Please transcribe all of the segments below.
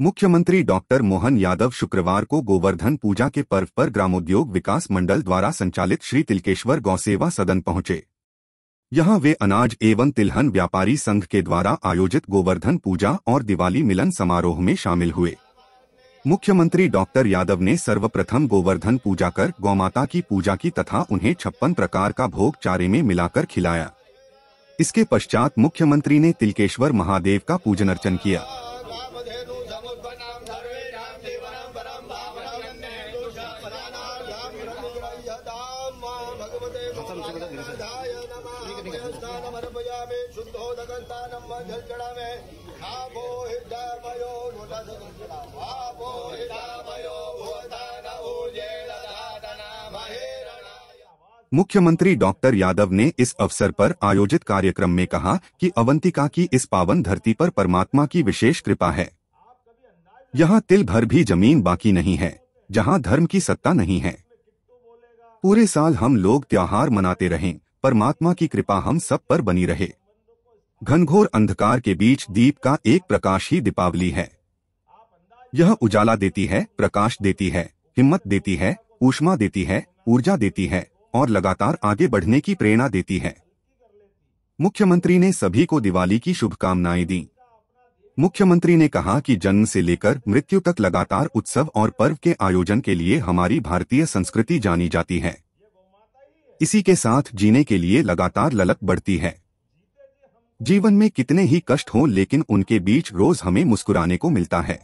मुख्यमंत्री डॉक्टर मोहन यादव शुक्रवार को गोवर्धन पूजा के पर्व पर ग्रामोद्योग विकास मंडल द्वारा संचालित श्री तिलकेश्वर गौसेवा सदन पहुंचे। यहां वे अनाज एवं तिलहन व्यापारी संघ के द्वारा आयोजित गोवर्धन पूजा और दिवाली मिलन समारोह में शामिल हुए। मुख्यमंत्री डॉक्टर यादव ने सर्वप्रथम गोवर्धन पूजा कर गौमाता की पूजा की तथा उन्हें 56 प्रकार का भोग चारे में मिलाकर खिलाया। इसके पश्चात मुख्यमंत्री ने तिलकेश्वर महादेव का पूजन अर्चन किया। मुख्यमंत्री डॉक्टर यादव ने इस अवसर पर आयोजित कार्यक्रम में कहा कि अवंतिका की इस पावन धरती पर परमात्मा की विशेष कृपा है। यहाँ तिल भर भी जमीन बाकी नहीं है जहाँ धर्म की सत्ता नहीं है। पूरे साल हम लोग त्योहार मनाते रहें, परमात्मा की कृपा हम सब पर बनी रहे। घनघोर अंधकार के बीच दीप का एक प्रकाश ही दीपावली है। यह उजाला देती है, प्रकाश देती है, हिम्मत देती है, ऊष्मा देती है, ऊर्जा देती है और लगातार आगे बढ़ने की प्रेरणा देती है। मुख्यमंत्री ने सभी को दिवाली की शुभकामनाएं दी। मुख्यमंत्री ने कहा कि जन्म से लेकर मृत्यु तक लगातार उत्सव और पर्व के आयोजन के लिए हमारी भारतीय संस्कृति जानी जाती है। इसी के साथ जीने के लिए लगातार ललक बढ़ती है। जीवन में कितने ही कष्ट हों लेकिन उनके बीच रोज हमें मुस्कुराने को मिलता है।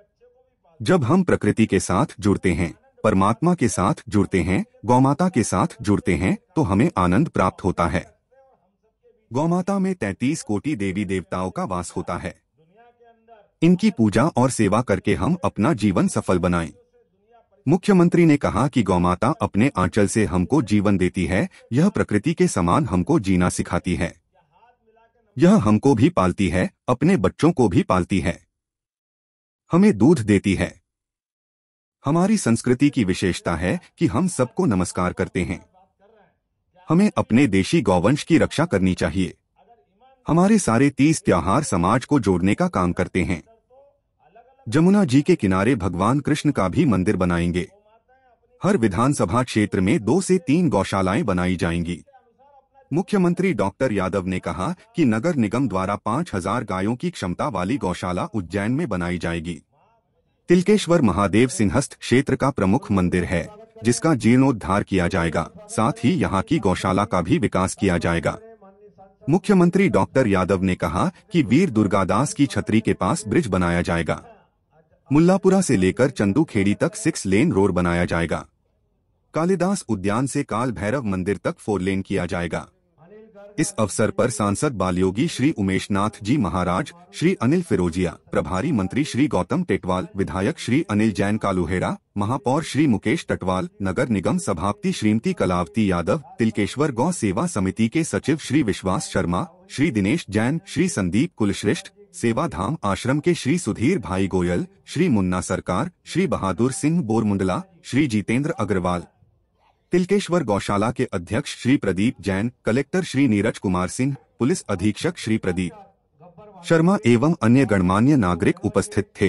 जब हम प्रकृति के साथ जुड़ते हैं, परमात्मा के साथ जुड़ते हैं, गौमाता के साथ जुड़ते हैं तो हमें आनंद प्राप्त होता है। गौमाता में 33 कोटि देवी देवताओं का वास होता है। इनकी पूजा और सेवा करके हम अपना जीवन सफल बनाएं। मुख्यमंत्री ने कहा कि गौमाता अपने आंचल से हमको जीवन देती है। यह प्रकृति के समान हमको जीना सिखाती है। यह हमको भी पालती है, अपने बच्चों को भी पालती है, हमें दूध देती है। हमारी संस्कृति की विशेषता है कि हम सबको नमस्कार करते हैं। हमें अपने देशी गौवंश की रक्षा करनी चाहिए। हमारे सारे 30 त्योहार समाज को जोड़ने का काम करते हैं। जमुना जी के किनारे भगवान कृष्ण का भी मंदिर बनाएंगे। हर विधानसभा क्षेत्र में 2 से 3 गौशालाएं बनाई जाएंगी। मुख्यमंत्री डॉक्टर यादव ने कहा कि नगर निगम द्वारा 5000 गायों की क्षमता वाली गौशाला उज्जैन में बनाई जाएगी। तिलकेश्वर महादेव सिंहस्थ क्षेत्र का प्रमुख मंदिर है जिसका जीर्णोद्धार किया जाएगा। साथ ही यहाँ की गौशाला का भी विकास किया जाएगा। मुख्यमंत्री डॉक्टर यादव ने कहा कि वीर दुर्गादास की छतरी के पास ब्रिज बनाया जाएगा। मुल्लापुरा से लेकर चंदूखेड़ी तक 6 लेन रोड बनाया जाएगा। कालिदास उद्यान से काल भैरव मंदिर तक 4 लेन किया जाएगा। इस अवसर पर सांसद बालयोगी श्री उमेशनाथ जी महाराज, श्री अनिल फिरोजिया, प्रभारी मंत्री श्री गौतम टेटवाल, विधायक श्री अनिल जैन कालूहेड़ा, महापौर श्री मुकेश टटवाल, नगर निगम सभापति श्रीमती कलावती यादव, तिलकेश्वर गौ सेवा समिति के सचिव श्री विश्वास शर्मा, श्री दिनेश जैन, श्री संदीप कुलश्रेष्ठ, सेवा धाम आश्रम के श्री सुधीर भाई गोयल, श्री मुन्ना सरकार, श्री बहादुर सिंह बोरमुंडला, श्री जितेंद्र अग्रवाल, तिलकेश्वर गौशाला के अध्यक्ष श्री प्रदीप जैन, कलेक्टर श्री नीरज कुमार सिंह, पुलिस अधीक्षक श्री प्रदीप शर्मा एवं अन्य गणमान्य नागरिक उपस्थित थे।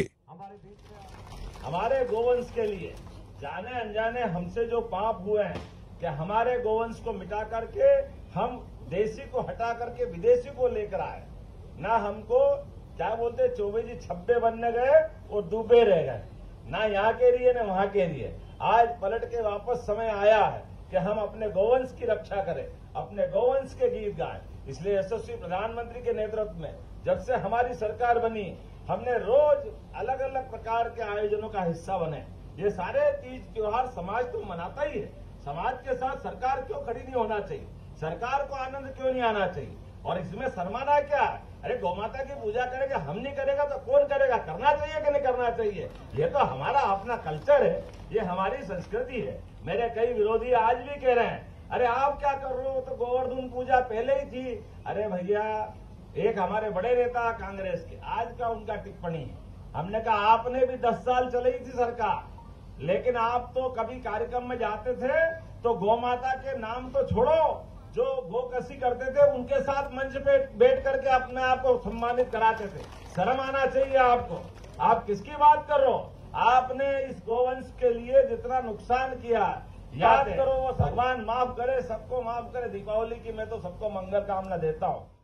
हमारे गोवंश के लिए जाने अनजाने हमसे जो पाप हुए हैं कि हमारे गोवंश को मिटा करके हम देसी को हटा करके विदेशी को लेकर आए। ना हमको क्या बोलते चौबे जी छब्बे बनने गए और डूबे रह गए, ना यहाँ के लिए ना वहाँ के लिए। आज पलट के वापस समय आया है कि हम अपने गौवंश की रक्षा करें, अपने गौवंश के गीत गाएं। इसलिए यशस्वी प्रधानमंत्री के नेतृत्व में जब से हमारी सरकार बनी, हमने रोज अलग अलग प्रकार के आयोजनों का हिस्सा बने। ये सारे तीज त्योहार समाज तो मनाता ही है। समाज के साथ सरकार क्यों खड़ी नहीं होना चाहिए? सरकार को आनंद क्यों नहीं आना चाहिए? और इसमें शर्माना क्या है? अरे गौमाता की पूजा करेगा, हम नहीं करेगा तो कौन करेगा? करना चाहिए कि नहीं करना चाहिए? ये तो हमारा अपना कल्चर है, ये हमारी संस्कृति है। मेरे कई विरोधी आज भी कह रहे हैं अरे आप क्या कर रहे हो, तो गोवर्धन पूजा पहले ही थी। अरे भैया, एक हमारे बड़े नेता कांग्रेस के आज का उनका टिप्पणी है। हमने कहा आपने भी 10 साल चलाई थी सरकार, लेकिन आप तो कभी कार्यक्रम में जाते थे तो गौ माता के नाम तो छोड़ो, जो गोकसी करते थे उनके साथ मंच पे बैठ करके अपने आप को सम्मानित कराते थे। शर्म आना चाहिए आपको। आप किसकी बात कर रहे हो? आपने इस गोवंश के लिए जितना नुकसान किया, याद करो। वो भगवान माफ करे, सबको माफ करे। दीपावली की मैं तो सबको मंगल कामना देता हूँ।